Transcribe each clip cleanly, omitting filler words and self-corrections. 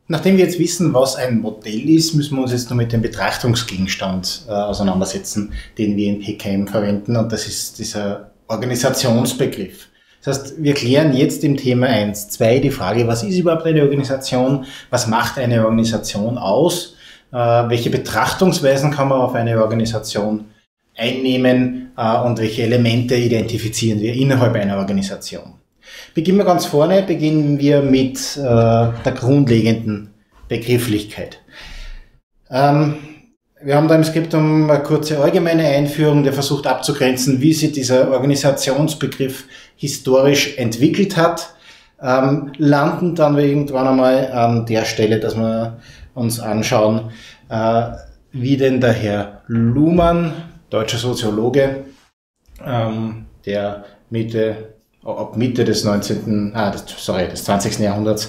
Nachdem wir jetzt wissen, was ein Modell ist, müssen wir uns jetzt nur mit dem Betrachtungsgegenstand auseinandersetzen, den wir in PKM verwenden, und das ist dieser Organisationsbegriff. Das heißt, wir klären jetzt im Thema 1.2 die Frage, was ist überhaupt eine Organisation, was macht eine Organisation aus, welche Betrachtungsweisen kann man auf eine Organisation einnehmen und welche Elemente identifizieren wir innerhalb einer Organisation. Beginnen wir ganz vorne, beginnen wir mit der grundlegenden Begrifflichkeit. Wir haben da im Skriptum eine kurze allgemeine Einführung, der versucht abzugrenzen, wie sich dieser Organisationsbegriff historisch entwickelt hat, landen dann irgendwann einmal an der Stelle, dass wir uns anschauen, wie denn der Herr Luhmann, deutscher Soziologe, der ab Mitte des 20. Jahrhunderts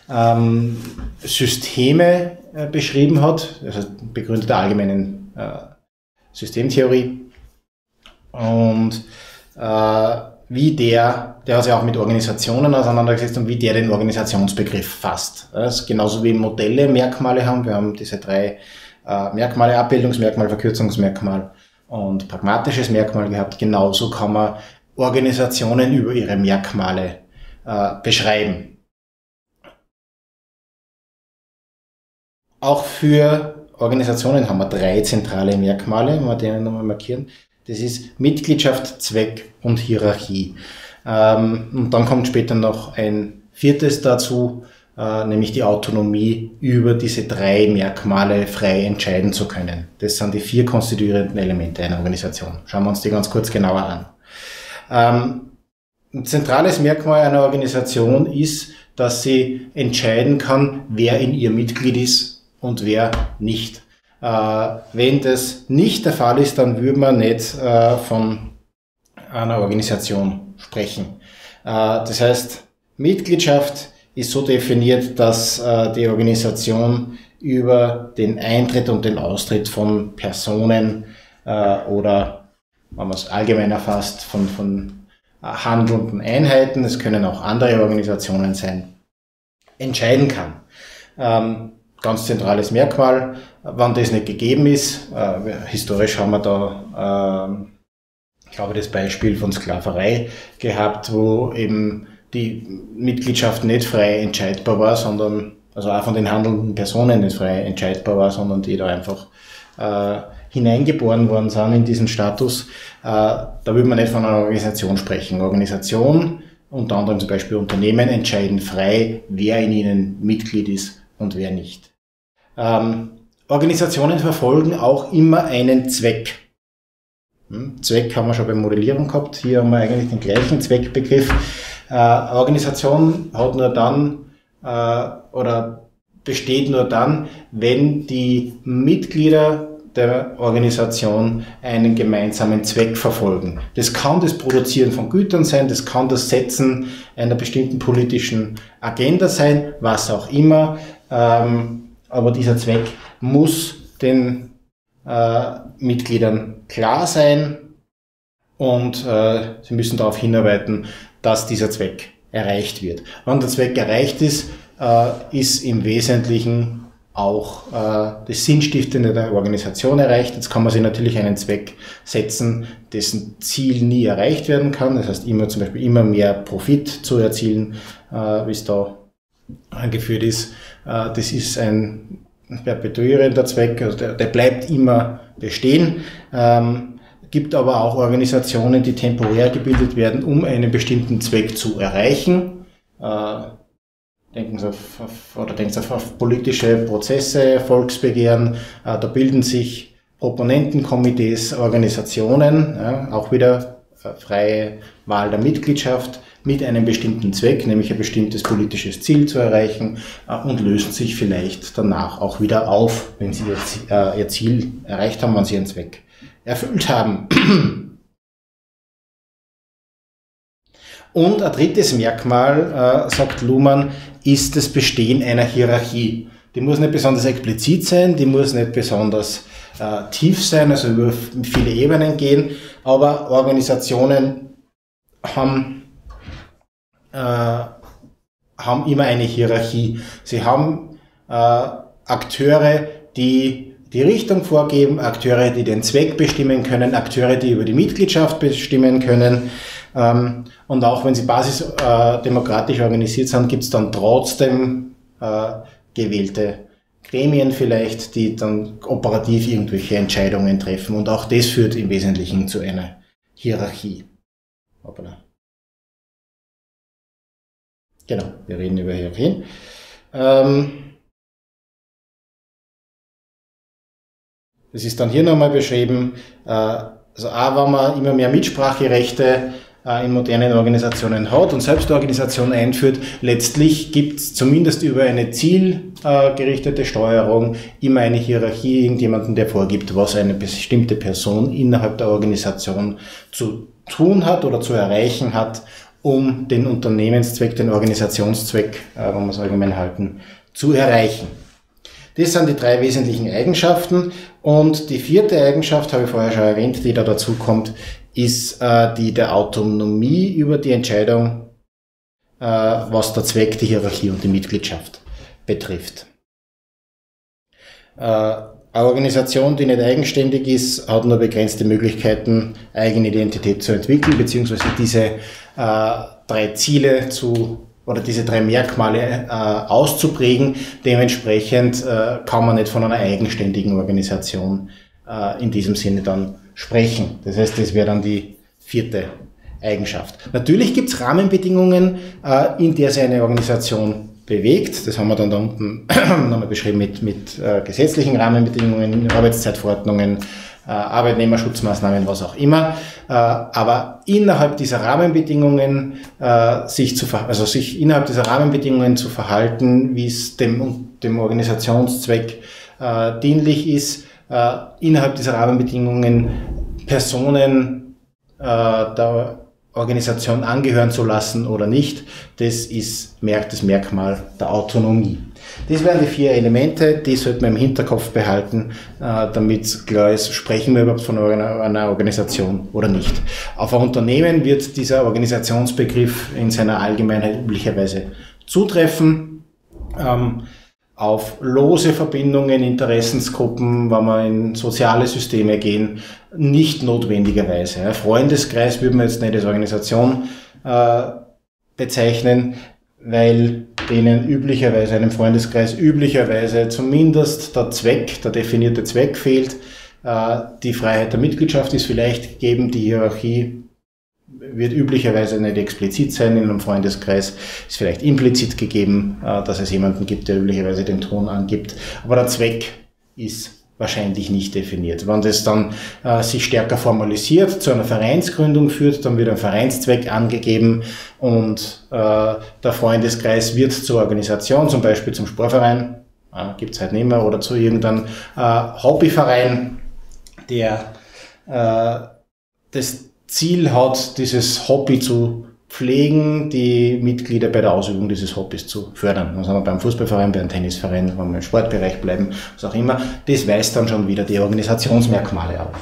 Systeme beschrieben hat, also begründet der allgemeinen Systemtheorie, und wie der hat sich auch mit Organisationen auseinandergesetzt und wie der den Organisationsbegriff fasst. Das ist genauso wie Modelle Merkmale haben. Wir haben diese 3 Merkmale, Abbildungsmerkmal, Verkürzungsmerkmal und pragmatisches Merkmal gehabt. Genauso kann man Organisationen über ihre Merkmale beschreiben. Auch für Organisationen haben wir 3 zentrale Merkmale, wenn wir denen nochmal markieren. Das ist Mitgliedschaft, Zweck und Hierarchie. Und dann kommt später noch ein 4. dazu, nämlich die Autonomie, über diese 3 Merkmale frei entscheiden zu können. Das sind die 4 konstituierenden Elemente einer Organisation. Schauen wir uns die ganz kurz genauer an. Ein zentrales Merkmal einer Organisation ist, dass sie entscheiden kann, wer in ihr Mitglied ist und wer nicht. Wenn das nicht der Fall ist, dann würde man nicht von einer Organisation sprechen. Das heißt, Mitgliedschaft ist so definiert, dass die Organisation über den Eintritt und den Austritt von Personen oder, wenn man es allgemein erfasst, von handelnden Einheiten, es können auch andere Organisationen sein, entscheiden kann. Ganz zentrales Merkmal, wann das nicht gegeben ist. Historisch haben wir da, ich glaube, das Beispiel von Sklaverei gehabt, wo eben die Mitgliedschaft nicht frei entscheidbar war, sondern, also auch von den handelnden Personen nicht frei entscheidbar war, sondern die da einfach hineingeboren worden sind in diesen Status. Da würde man nicht von einer Organisation sprechen. Organisation, unter anderem zum Beispiel Unternehmen, entscheiden frei, wer in ihnen Mitglied ist und wer nicht. Organisationen verfolgen auch immer einen Zweck. Zweck haben wir schon bei Modellierung gehabt. Hier haben wir eigentlich den gleichen Zweckbegriff. Organisation hat nur dann oder besteht nur dann, wenn die Mitglieder der Organisation einen gemeinsamen Zweck verfolgen. Das kann das Produzieren von Gütern sein, das kann das Setzen einer bestimmten politischen Agenda sein, was auch immer. Aber dieser Zweck muss den Mitgliedern klar sein und sie müssen darauf hinarbeiten, dass dieser Zweck erreicht wird. Wenn der Zweck erreicht ist, ist im Wesentlichen auch das Sinnstiftende der Organisation erreicht. Jetzt kann man sich natürlich einen Zweck setzen, dessen Ziel nie erreicht werden kann. Das heißt, zum Beispiel immer mehr Profit zu erzielen, wie es da angeführt ist. Das ist ein perpetuierender Zweck, also der bleibt immer bestehen. Gibt aber auch Organisationen, die temporär gebildet werden, um einen bestimmten Zweck zu erreichen. Denken Sie auf politische Prozesse, Volksbegehren. Da bilden sich Proponentenkomitees, Organisationen, ja, auch wieder freie Wahl der Mitgliedschaft mit einem bestimmten Zweck, nämlich ein bestimmtes politisches Ziel zu erreichen, und lösen sich vielleicht danach auch wieder auf, wenn sie ihr Ziel erreicht haben, wenn sie ihren Zweck erfüllt haben. Und ein drittes Merkmal, sagt Luhmann, ist das Bestehen einer Hierarchie. Die muss nicht besonders explizit sein, die muss nicht besonders tief sein, also über viele Ebenen gehen, aber Organisationen haben immer eine Hierarchie. Sie haben Akteure, die die Richtung vorgeben, Akteure, die den Zweck bestimmen können, Akteure, die über die Mitgliedschaft bestimmen können. Und auch wenn sie basisdemokratisch organisiert sind, gibt es dann trotzdem gewählte Gremien vielleicht, die dann operativ irgendwelche Entscheidungen treffen. Und auch das führt im Wesentlichen zu einer Hierarchie. Hoppala. Genau, wir reden über Hierarchien. Das ist dann hier nochmal beschrieben. Also auch wenn man immer mehr Mitspracherechte in modernen Organisationen hat und Selbstorganisation einführt, letztlich gibt es zumindest über eine zielgerichtete Steuerung immer eine Hierarchie, irgendjemanden, der vorgibt, was eine bestimmte Person innerhalb der Organisation zu tun hat oder zu erreichen hat, um den Unternehmenszweck, den Organisationszweck, wenn wir es allgemein halten, zu erreichen. Das sind die 3 wesentlichen Eigenschaften. Und die 4. Eigenschaft, habe ich vorher schon erwähnt, die da dazu kommt, ist die der Autonomie über die Entscheidung, was der Zweck, die Hierarchie und die Mitgliedschaft betrifft. Eine Organisation, die nicht eigenständig ist, hat nur begrenzte Möglichkeiten, eigene Identität zu entwickeln, beziehungsweise diese 3 Ziele oder diese 3 Merkmale auszuprägen. Dementsprechend kann man nicht von einer eigenständigen Organisation in diesem Sinne dann sprechen. Das heißt, das wäre dann die 4. Eigenschaft. Natürlich gibt es Rahmenbedingungen, in der sich eine Organisation bewegt. Das haben wir dann da unten nochmal beschrieben mit gesetzlichen Rahmenbedingungen, Arbeitszeitverordnungen, Arbeitnehmerschutzmaßnahmen, was auch immer. Aber innerhalb dieser Rahmenbedingungen sich innerhalb dieser Rahmenbedingungen zu verhalten, wie es dem Organisationszweck dienlich ist, innerhalb dieser Rahmenbedingungen Personen der Organisation angehören zu lassen oder nicht, das ist das Merkmal der Autonomie. Das wären die 4 Elemente, die sollte man im Hinterkopf behalten, damit klar ist, sprechen wir überhaupt von einer Organisation oder nicht. Auf ein Unternehmen wird dieser Organisationsbegriff in seiner Allgemeinheit üblicherweise zutreffen. Auf lose Verbindungen, Interessensgruppen, wenn wir in soziale Systeme gehen, nicht notwendigerweise. Ein Freundeskreis würde man jetzt nicht als Organisation bezeichnen, weil einem Freundeskreis üblicherweise zumindest der definierte Zweck fehlt. Die Freiheit der Mitgliedschaft ist vielleicht gegeben, die Hierarchie wird üblicherweise nicht explizit sein in einem Freundeskreis, ist vielleicht implizit gegeben, dass es jemanden gibt, der üblicherweise den Ton angibt, aber der Zweck ist wahrscheinlich nicht definiert. Wenn das dann sich stärker formalisiert, zu einer Vereinsgründung führt, dann wird ein Vereinszweck angegeben und der Freundeskreis wird zur Organisation, zum Beispiel zum Sportverein, gibt es halt nicht mehr, oder zu irgendeinem Hobbyverein, der das Ziel hat, dieses Hobby zu pflegen, die Mitglieder bei der Ausübung dieses Hobbys zu fördern. Dann sind wir beim Fußballverein, beim Tennisverein, wenn wir im Sportbereich bleiben, was auch immer. Das weist dann schon wieder die Organisationsmerkmale auf.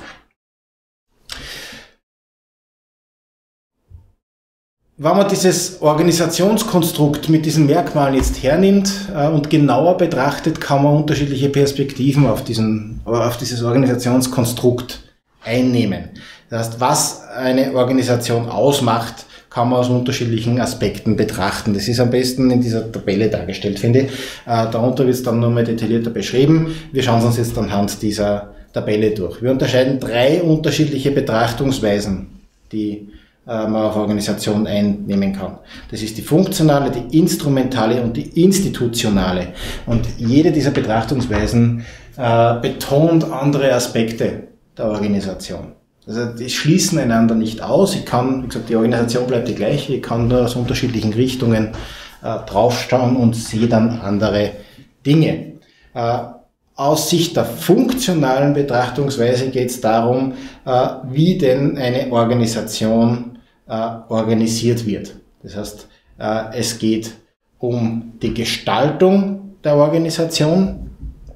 Wenn man dieses Organisationskonstrukt mit diesen Merkmalen jetzt hernimmt und genauer betrachtet, kann man unterschiedliche Perspektiven auf dieses Organisationskonstrukt einnehmen. Das heißt, was eine Organisation ausmacht, kann man aus unterschiedlichen Aspekten betrachten. Das ist am besten in dieser Tabelle dargestellt, finde ich. Darunter wird es dann nochmal detaillierter beschrieben. Wir schauen uns jetzt anhand dieser Tabelle durch. Wir unterscheiden 3 unterschiedliche Betrachtungsweisen, die man auf Organisation einnehmen kann. Das ist die funktionale, die instrumentale und die institutionale. Und jede dieser Betrachtungsweisen betont andere Aspekte der Organisation. Also die schließen einander nicht aus. Wie gesagt, die Organisation bleibt die gleiche. Ich kann nur aus unterschiedlichen Richtungen draufschauen und sehe dann andere Dinge. Aus Sicht der funktionalen Betrachtungsweise geht es darum, wie denn eine Organisation organisiert wird. Das heißt, es geht um die Gestaltung der Organisation,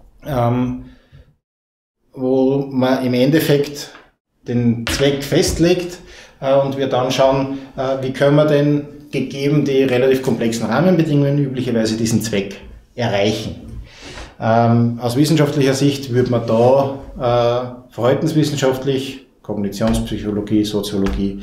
wo man im Endeffekt den Zweck festlegt und wir dann schauen, wie können wir denn gegeben die relativ komplexen Rahmenbedingungen üblicherweise diesen Zweck erreichen. Aus wissenschaftlicher Sicht würde man da verhaltenswissenschaftlich, Kognitionspsychologie, Soziologie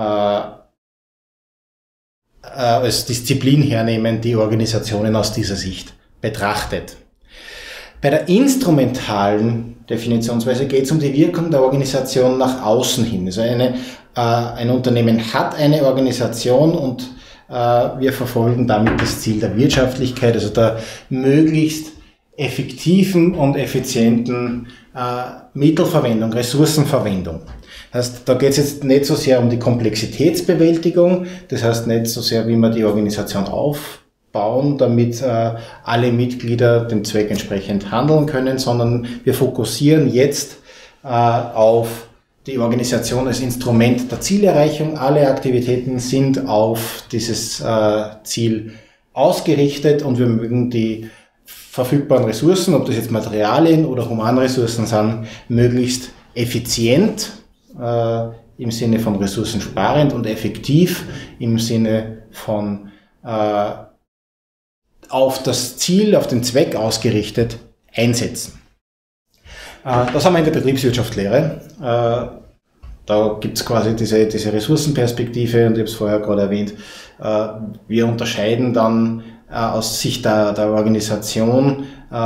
als Disziplin hernehmen, die Organisationen aus dieser Sicht betrachtet. Bei der instrumentalen Definitionsweise geht es um die Wirkung der Organisation nach außen hin. Also ein Unternehmen hat eine Organisation und wir verfolgen damit das Ziel der Wirtschaftlichkeit, also der möglichst effektiven und effizienten Mittelverwendung, Ressourcenverwendung. Das heißt, da geht es jetzt nicht so sehr um die Komplexitätsbewältigung, das heißt nicht so sehr, wie man die Organisation aufbauen, damit alle Mitglieder dem Zweck entsprechend handeln können, sondern wir fokussieren jetzt auf die Organisation als Instrument der Zielerreichung. Alle Aktivitäten sind auf dieses Ziel ausgerichtet und wir mögen die verfügbaren Ressourcen, ob das jetzt Materialien oder Humanressourcen sind, möglichst effizient im Sinne von ressourcensparend und effektiv im Sinne von auf das Ziel, auf den Zweck ausgerichtet einsetzen. Das haben wir in der Betriebswirtschaftslehre. Da gibt es quasi diese Ressourcenperspektive und ich habe es vorher gerade erwähnt. Wir unterscheiden dann aus Sicht der Organisation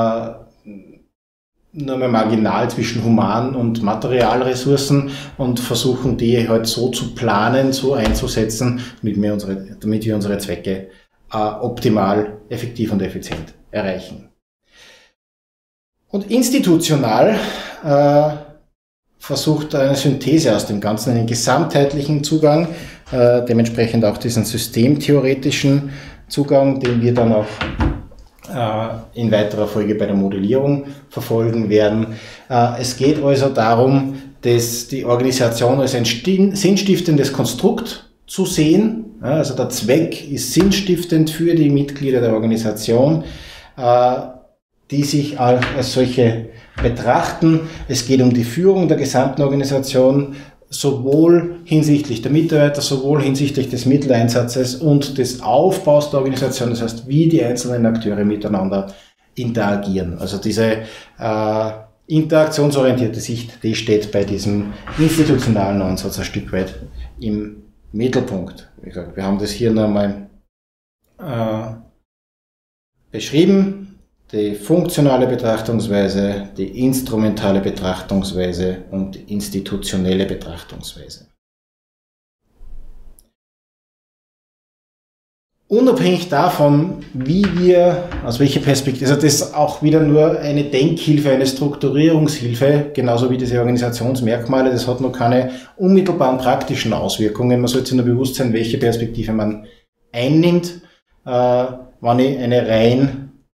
nur mehr marginal zwischen Human- und Materialressourcen und versuchen die halt so zu planen, so einzusetzen, damit wir unsere Zwecke optimal, effektiv und effizient erreichen. Und institutional versucht eine Synthese aus dem Ganzen, einen gesamtheitlichen Zugang, dementsprechend auch diesen systemtheoretischen Zugang, den wir dann auch in weiterer Folge bei der Modellierung verfolgen werden. Es geht also darum, dass die Organisation als ein sinnstiftendes Konstrukt zu sehen. Also der Zweck ist sinnstiftend für die Mitglieder der Organisation, die sich als solche betrachten. Es geht um die Führung der gesamten Organisation, sowohl hinsichtlich der Mitarbeiter, sowohl hinsichtlich des Mitteleinsatzes und des Aufbaus der Organisation, das heißt, wie die einzelnen Akteure miteinander interagieren. Also diese interaktionsorientierte Sicht, die steht bei diesem institutionalen Ansatz ein Stück weit im Mittelpunkt. Wie gesagt, wir haben das hier nochmal beschrieben. Die funktionale Betrachtungsweise, die instrumentale Betrachtungsweise und die institutionelle Betrachtungsweise. Unabhängig davon, wie wir, aus welcher Perspektive, also das ist auch wieder nur eine Denkhilfe, eine Strukturierungshilfe, genauso wie diese Organisationsmerkmale, das hat noch keine unmittelbaren praktischen Auswirkungen. Man sollte sich nur bewusst sein, welche Perspektive man einnimmt. Wenn ich eine rein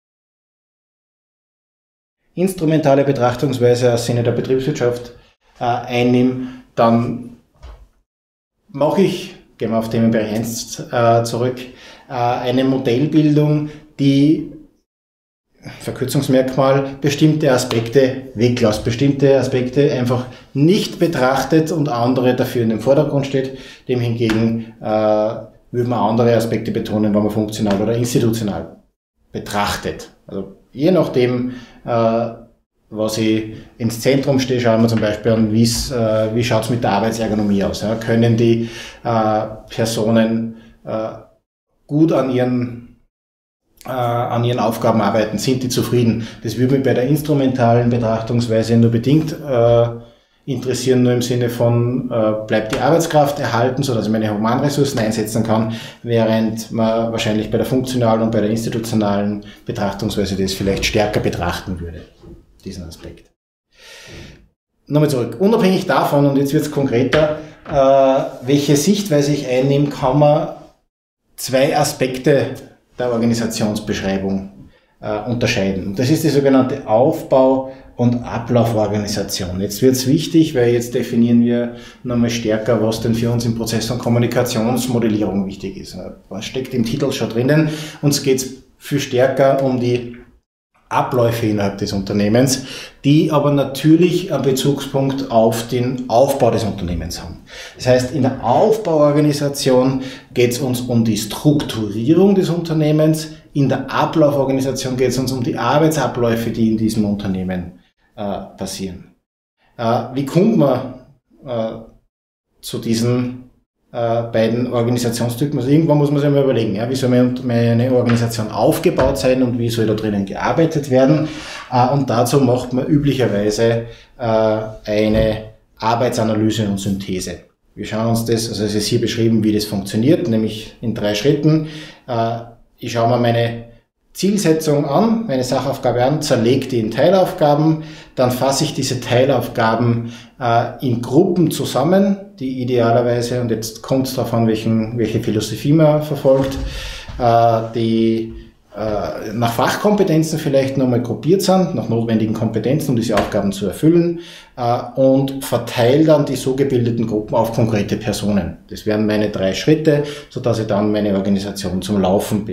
instrumentale Betrachtungsweise aus Sinne der Betriebswirtschaft einnehme, dann mache ich, gehen wir auf Themenbereich 1 zurück, eine Modellbildung, die Verkürzungsmerkmal bestimmte Aspekte weglässt, bestimmte Aspekte einfach nicht betrachtet und andere dafür in den Vordergrund steht. Dem hingegen würde man andere Aspekte betonen, wenn man funktional oder institutional betrachtet. Also je nachdem, was ich ins Zentrum stehe, schauen wir zum Beispiel an, wie schaut es mit der Arbeitsergonomie aus. Ja? Können die Personen gut an ihren Aufgaben arbeiten? Sind die zufrieden? Das würde mich bei der instrumentalen Betrachtungsweise nur bedingt interessieren, nur im Sinne von, bleibt die Arbeitskraft erhalten, sodass ich meine Humanressourcen einsetzen kann, während man wahrscheinlich bei der funktionalen und bei der institutionalen Betrachtungsweise das vielleicht stärker betrachten würde, diesen Aspekt. Nochmal zurück. Unabhängig davon, und jetzt wird es konkreter, welche Sichtweise ich einnehme, kann man zwei Aspekte der Organisationsbeschreibung unterscheiden. Das ist die sogenannte Aufbau- und Ablauforganisation. Jetzt wird es wichtig, weil jetzt definieren wir nochmal stärker, was denn für uns im Prozess- und Kommunikationsmodellierung wichtig ist. Was steckt im Titel schon drinnen? Uns geht es viel stärker um die Abläufe innerhalb des Unternehmens, die aber natürlich einen Bezugspunkt auf den Aufbau des Unternehmens haben. Das heißt, in der Aufbauorganisation geht es uns um die Strukturierung des Unternehmens, in der Ablauforganisation geht es uns um die Arbeitsabläufe, die in diesem Unternehmen passieren. Wie kommt man zu diesen beiden Organisationstypen? Also irgendwann muss man sich mal überlegen, ja, wie soll meine Organisation aufgebaut sein und wie soll da drinnen gearbeitet werden. Und dazu macht man üblicherweise eine Arbeitsanalyse und Synthese. Wir schauen uns das, also es ist hier beschrieben, wie das funktioniert, nämlich in 3 Schritten. Ich schaue mir meine Zielsetzung an, meine Sachaufgabe an, zerlege die in Teilaufgaben, dann fasse ich diese Teilaufgaben in Gruppen zusammen, die idealerweise, und jetzt kommt es darauf an, welche Philosophie man verfolgt, die nach Fachkompetenzen vielleicht nochmal gruppiert sind, nach notwendigen Kompetenzen, um diese Aufgaben zu erfüllen, und verteile dann die so gebildeten Gruppen auf konkrete Personen. Das wären meine 3 Schritte, sodass ich dann meine Organisation zum Laufen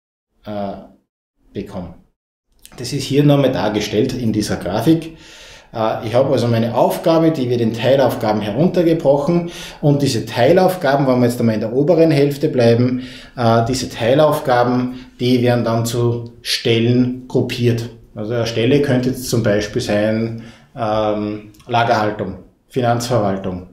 bekomme. Das ist hier nochmal dargestellt in dieser Grafik. Ich habe also meine Aufgabe, die wird in Teilaufgaben heruntergebrochen, und diese Teilaufgaben, wenn wir jetzt einmal in der oberen Hälfte bleiben, diese Teilaufgaben, die werden dann zu Stellen gruppiert. Also eine Stelle könnte jetzt zum Beispiel sein Lagerhaltung, Finanzverwaltung.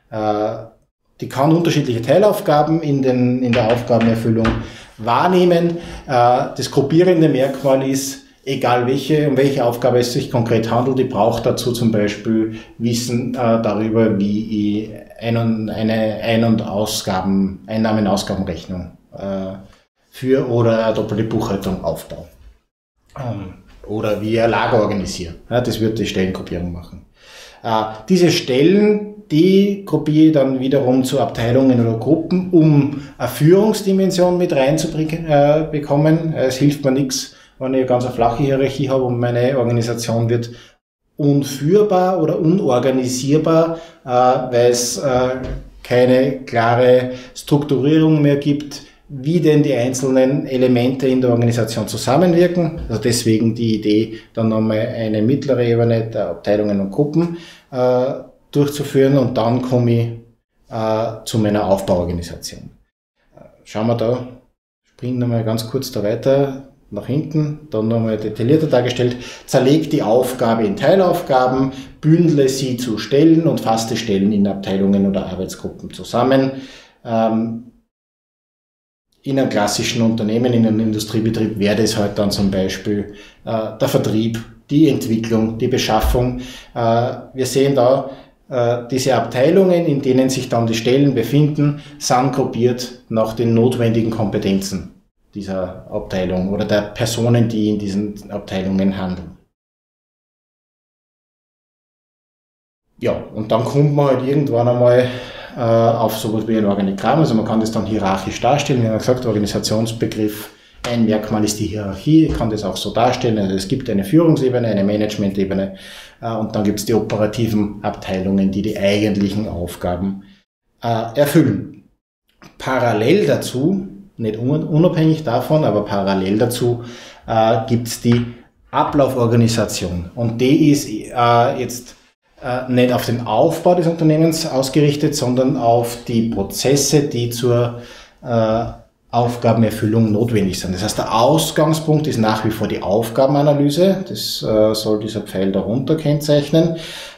Die kann unterschiedliche Teilaufgaben in der Aufgabenerfüllung wahrnehmen. Das gruppierende Merkmal ist, egal um welche Aufgabe es sich konkret handelt, ich brauche dazu zum Beispiel Wissen darüber, wie ich eine Einnahmen-Ausgabenrechnung für oder eine doppelte Buchhaltung aufbaue. Oder wie ich ein Lager organisiere. Ja, das wird die Stellengruppierung machen. Diese Stellen, die gruppiere ich dann wiederum zu Abteilungen oder Gruppen, um eine Führungsdimension mit reinzubekommen. Es hilft mir nichts, wenn ich eine ganz flache Hierarchie habe und meine Organisation wird unführbar oder unorganisierbar, weil es keine klare Strukturierung mehr gibt, wie denn die einzelnen Elemente in der Organisation zusammenwirken. Also deswegen die Idee, dann nochmal eine mittlere Ebene der Abteilungen und Gruppen durchzuführen, und dann komme ich zu meiner Aufbauorganisation. Schauen wir da, springen nochmal ganz kurz da weiter nach hinten, dann nochmal detaillierter dargestellt, zerlegt die Aufgabe in Teilaufgaben, bündle sie zu Stellen und fasse Stellen in Abteilungen oder Arbeitsgruppen zusammen. In einem klassischen Unternehmen, in einem Industriebetrieb wäre das halt dann zum Beispiel der Vertrieb, die Entwicklung, die Beschaffung. Wir sehen da, diese Abteilungen, in denen sich dann die Stellen befinden, sind gruppiert nach den notwendigen Kompetenzen dieser Abteilung oder der Personen, die in diesen Abteilungen handeln. Ja, und dann kommt man halt irgendwann einmal auf sowas wie ein Organigramm, also man kann das dann hierarchisch darstellen. Wir haben gesagt, Organisationsbegriff, ein Merkmal ist die Hierarchie, ich kann das auch so darstellen, also es gibt eine Führungsebene, eine Managementebene, und dann gibt es die operativen Abteilungen, die die eigentlichen Aufgaben erfüllen. Parallel dazu, nicht unabhängig davon, aber parallel dazu gibt es die Ablauforganisation, und die ist jetzt nicht auf den Aufbau des Unternehmens ausgerichtet, sondern auf die Prozesse, die zur Aufgabenerfüllung notwendig sind. Das heißt, der Ausgangspunkt ist nach wie vor die Aufgabenanalyse. Das soll dieser Pfeil darunter kennzeichnen.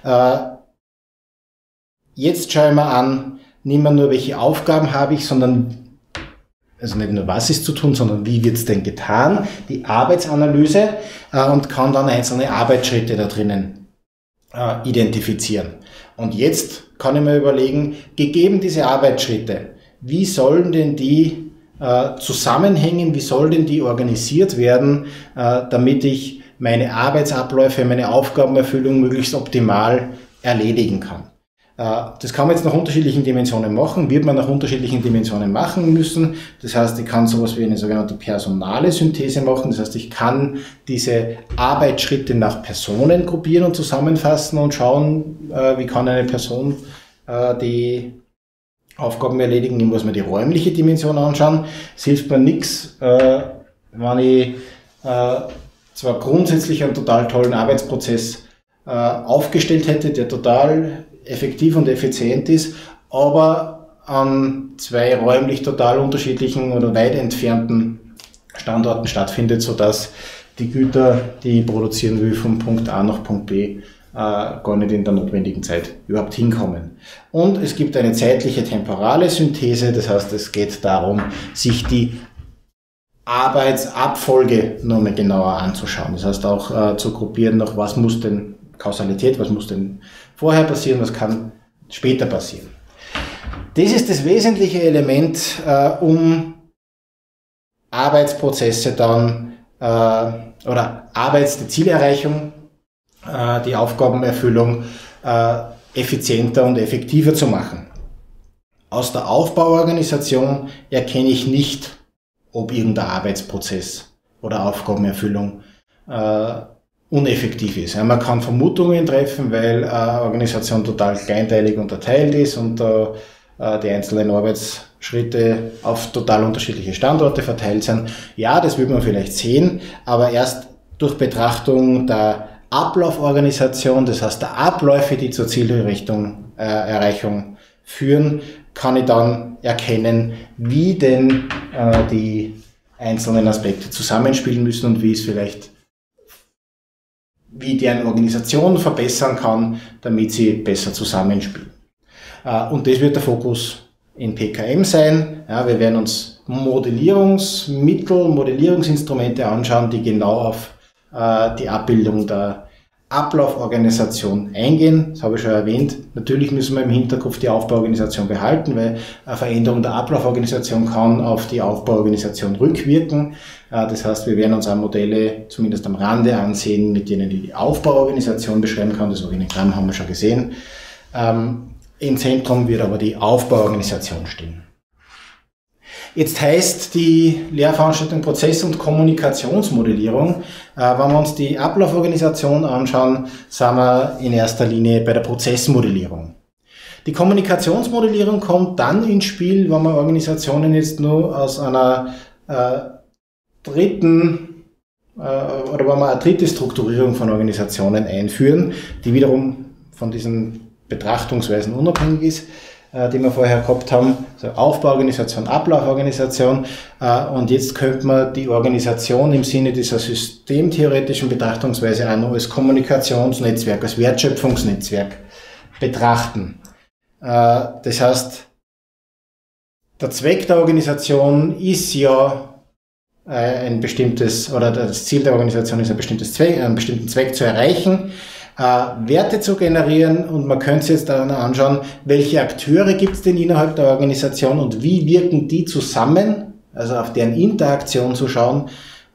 Jetzt schaue ich mir an, nicht mehr nur welche Aufgaben habe ich, sondern also nicht nur was ist zu tun, sondern wie wird es denn getan, die Arbeitsanalyse, und kann dann einzelne Arbeitsschritte da drinnen identifizieren. Und jetzt kann ich mir überlegen, gegeben diese Arbeitsschritte, wie sollen denn die zusammenhängen, wie soll denn die organisiert werden, damit ich meine Arbeitsabläufe, meine Aufgabenerfüllung möglichst optimal erledigen kann. Das kann man jetzt nach unterschiedlichen Dimensionen machen, wird man nach unterschiedlichen Dimensionen machen müssen. Das heißt, ich kann sowas wie eine sogenannte personale Synthese machen. Das heißt, ich kann diese Arbeitsschritte nach Personen gruppieren und zusammenfassen und schauen, wie kann eine Person die Aufgaben erledigen. Ich muss mir die räumliche Dimension anschauen. Es hilft mir nichts, wenn ich zwar grundsätzlich einen total tollen Arbeitsprozess aufgestellt hätte, der total effektiv und effizient ist, aber an zwei räumlich total unterschiedlichen oder weit entfernten Standorten stattfindet, sodass die Güter, die ich produzieren will, von Punkt A nach Punkt B gar nicht in der notwendigen Zeit überhaupt hinkommen. Und es gibt eine zeitliche temporale Synthese, das heißt, es geht darum, sich die Arbeitsabfolge nochmal genauer anzuschauen. Das heißt auch zu gruppieren, nach was muss denn Kausalität, was muss denn vorher passieren, was kann später passieren. Das ist das wesentliche Element, um Arbeitsprozesse dann oder die Zielerreichung, die Aufgabenerfüllung effizienter und effektiver zu machen. Aus der Aufbauorganisation erkenne ich nicht, ob irgendein Arbeitsprozess oder Aufgabenerfüllung uneffektiv ist. Ja, man kann Vermutungen treffen, weil eine Organisation total kleinteilig unterteilt ist und die einzelnen Arbeitsschritte auf total unterschiedliche Standorte verteilt sind. Ja, das würde man vielleicht sehen, aber erst durch Betrachtung der Ablauforganisation, das heißt der Abläufe, die zur Zielerreichung führen, kann ich dann erkennen, wie denn die einzelnen Aspekte zusammenspielen müssen und wie deren Organisation verbessern kann, damit sie besser zusammenspielen. Und das wird der Fokus in PKM sein. Ja, wir werden uns Modellierungsmittel, Modellierungsinstrumente anschauen, die genau auf die Abbildung der Ablauforganisation eingehen. Das habe ich schon erwähnt. Natürlich müssen wir im Hinterkopf die Aufbauorganisation behalten, weil eine Veränderung der Ablauforganisation kann auf die Aufbauorganisation rückwirken. Das heißt, wir werden uns auch Modelle zumindest am Rande ansehen, mit denen die Aufbauorganisation beschreiben kann. Das Organigramm haben wir schon gesehen. Im Zentrum wird aber die Aufbauorganisation stehen. Jetzt heißt die Lehrveranstaltung Prozess- und Kommunikationsmodellierung. Wenn wir uns die Ablauforganisation anschauen, sind wir in erster Linie bei der Prozessmodellierung. Die Kommunikationsmodellierung kommt dann ins Spiel, wenn wir Organisationen jetzt nur aus einer dritten oder wenn wir eine dritte Strukturierung von Organisationen einführen, die wiederum von diesen Betrachtungsweisen unabhängig ist, die wir vorher gehabt haben, also Aufbauorganisation, Ablauforganisation, und jetzt könnte man die Organisation im Sinne dieser systemtheoretischen Betrachtungsweise auch noch als Kommunikationsnetzwerk, als Wertschöpfungsnetzwerk betrachten. Das heißt, der Zweck der Organisation ist ja ein bestimmtes, oder das Ziel der Organisation ist einen bestimmten Zweck zu erreichen, Werte zu generieren, und man könnte sich jetzt dann anschauen, welche Akteure gibt es denn innerhalb der Organisation und wie wirken die zusammen, also auf deren Interaktion zu schauen,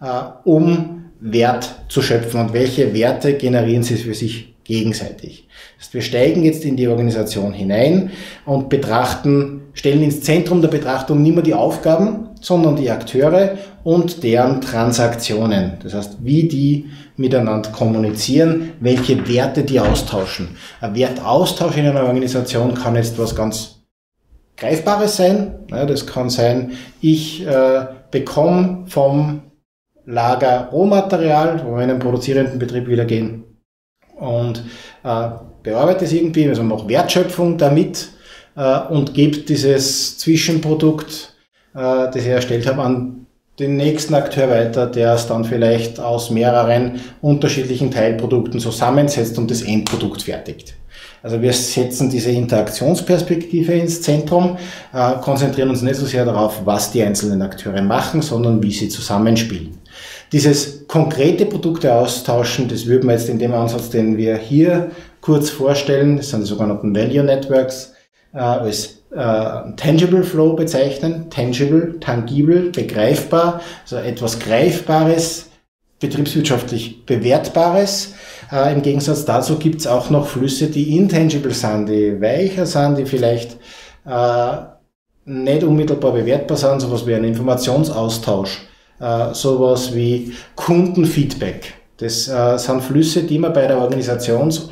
um Wert zu schöpfen, und welche Werte generieren sie für sich gegenseitig. Das heißt, wir steigen jetzt in die Organisation hinein und stellen ins Zentrum der Betrachtung nicht mehr die Aufgaben, sondern die Akteure und deren Transaktionen. Das heißt, wie die miteinander kommunizieren, welche Werte die austauschen. Ein Wertaustausch in einer Organisation kann jetzt was ganz Greifbares sein. Das kann sein, ich bekomme vom Lager Rohmaterial, wo wir in einen produzierenden Betrieb wieder gehen, und bearbeite es irgendwie, also mache Wertschöpfung damit und gebe dieses Zwischenprodukt, das ich erstellt habe, an den nächsten Akteur weiter, der es dann vielleicht aus mehreren unterschiedlichen Teilprodukten zusammensetzt und das Endprodukt fertigt. Also wir setzen diese Interaktionsperspektive ins Zentrum, konzentrieren uns nicht so sehr darauf, was die einzelnen Akteure machen, sondern wie sie zusammenspielen. Dieses konkrete Produkte austauschen, das würden wir jetzt in dem Ansatz, den wir hier kurz vorstellen, das sind die sogenannten Value Networks, als Tangible Flow bezeichnen. Tangible, tangibel, begreifbar, also etwas Greifbares, betriebswirtschaftlich Bewertbares. Im Gegensatz dazu gibt es auch noch Flüsse, die intangible sind, die weicher sind, die vielleicht nicht unmittelbar bewertbar sind, sowas wie ein Informationsaustausch, sowas wie Kundenfeedback. Das sind Flüsse, die man bei der Organisationsbildung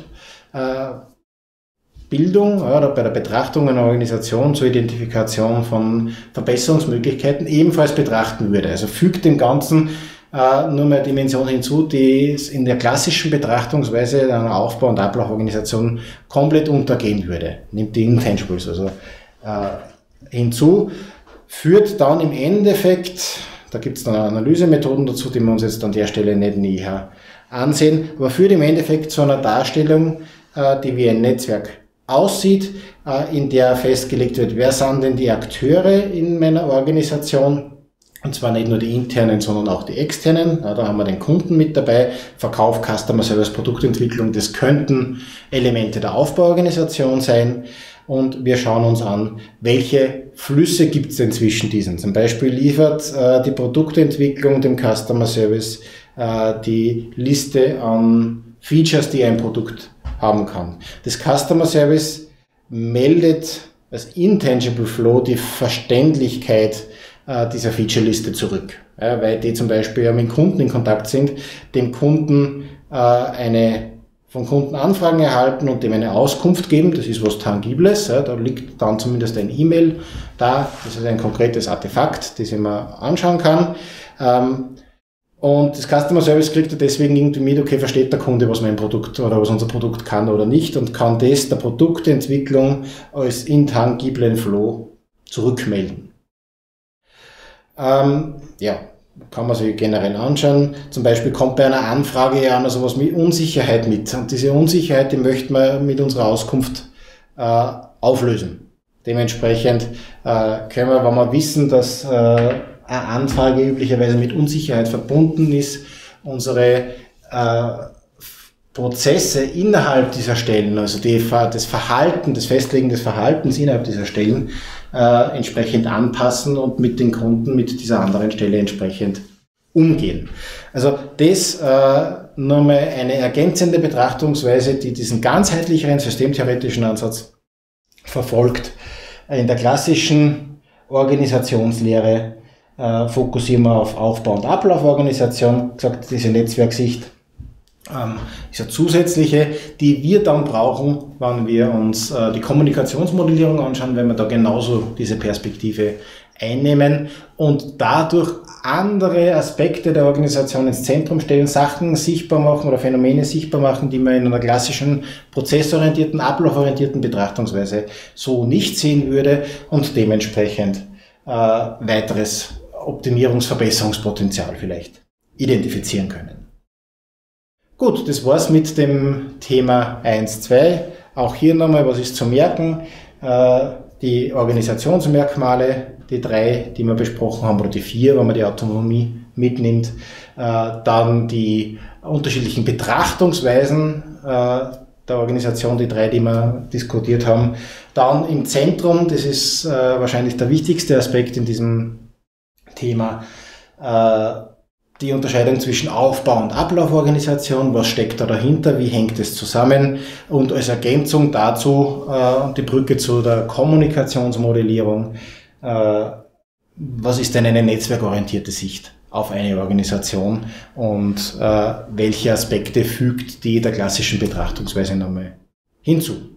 oder bei der Betrachtung einer Organisation zur Identifikation von Verbesserungsmöglichkeiten ebenfalls betrachten würde. Also fügt dem Ganzen nur mehr eine Dimension hinzu, die in der klassischen Betrachtungsweise einer Aufbau- und Ablauforganisation komplett untergehen würde. Nimmt die Intangibles also hinzu, führt dann im Endeffekt, da gibt es dann Analysemethoden dazu, die wir uns jetzt an der Stelle nicht näher ansehen, aber führt im Endeffekt zu einer Darstellung, die wie ein Netzwerk aussieht, in der festgelegt wird, wer sind denn die Akteure in meiner Organisation, und zwar nicht nur die internen, sondern auch die externen. Da haben wir den Kunden mit dabei, Verkauf, Customer Service, Produktentwicklung, das könnten Elemente der Aufbauorganisation sein. Und wir schauen uns an, welche Flüsse gibt es denn zwischen diesen. Zum Beispiel liefert die Produktentwicklung dem Customer Service die Liste an Features, die ein Produkt haben kann. Das Customer Service meldet als Intangible Flow die Verständlichkeit dieser Feature-Liste zurück, weil die zum Beispiel ja mit dem Kunden in Kontakt sind, dem Kunden von Kunden Anfragen erhalten und dem eine Auskunft geben, das ist was Tangibles, da liegt dann zumindest ein E-Mail da, das ist ein konkretes Artefakt, das ich mir anschauen kann. Und das Customer Service kriegt er deswegen irgendwie mit, okay, versteht der Kunde, was mein Produkt oder was unser Produkt kann oder nicht, und kann das der Produktentwicklung als intangiblen Flow zurückmelden. Kann man sich generell anschauen. Zum Beispiel kommt bei einer Anfrage ja noch sowas mit Unsicherheit mit. Und diese Unsicherheit, die möchten wir mit unserer Auskunft auflösen. Dementsprechend können wir, wenn wir wissen, dass eine Anfrage üblicherweise mit Unsicherheit verbunden ist, unsere Prozesse innerhalb dieser Stellen, also das Verhalten, das Festlegen des Verhaltens innerhalb dieser Stellen entsprechend anpassen und mit den Kunden mit dieser anderen Stelle entsprechend umgehen. Also das nochmal eine ergänzende Betrachtungsweise, die diesen ganzheitlicheren systemtheoretischen Ansatz verfolgt. In der klassischen Organisationslehre fokussieren wir auf Aufbau- und Ablauforganisation, gesagt, diese Netzwerksicht ist eine zusätzliche, die wir dann brauchen, wenn wir uns die Kommunikationsmodellierung anschauen, wenn wir da genauso diese Perspektive einnehmen und dadurch andere Aspekte der Organisation ins Zentrum stellen, Sachen sichtbar machen oder Phänomene sichtbar machen, die man in einer klassischen prozessorientierten, ablauforientierten Betrachtungsweise so nicht sehen würde und dementsprechend weiteres Optimierungs-Verbesserungspotenzial vielleicht identifizieren können. Gut, das war's mit dem Thema 1.2. Auch hier nochmal, was ist zu merken? Die Organisationsmerkmale, die 3, die wir besprochen haben, oder die 4, wenn man die Autonomie mitnimmt. Dann die unterschiedlichen Betrachtungsweisen der Organisation, die 3, die wir diskutiert haben. Dann im Zentrum, das ist wahrscheinlich der wichtigste Aspekt in diesem Thema, die Unterscheidung zwischen Aufbau- und Ablauforganisation, was steckt da dahinter, wie hängt es zusammen, und als Ergänzung dazu die Brücke zu der Kommunikationsmodellierung, was ist denn eine netzwerkorientierte Sicht auf eine Organisation und welche Aspekte fügt die der klassischen Betrachtungsweise nochmal hinzu.